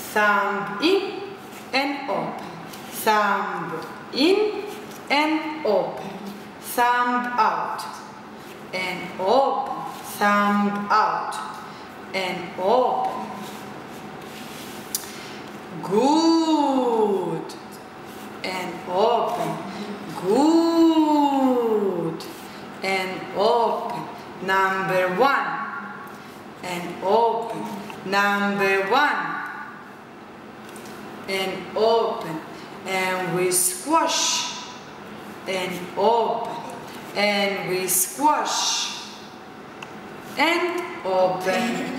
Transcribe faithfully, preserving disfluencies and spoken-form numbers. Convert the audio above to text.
thumb in and open, thumb in and open, thumb out and open, thumb out and open. Good. And open. Good. And open. Number one. And open. Number one. And open. And we squash. And open. And we squash. And open.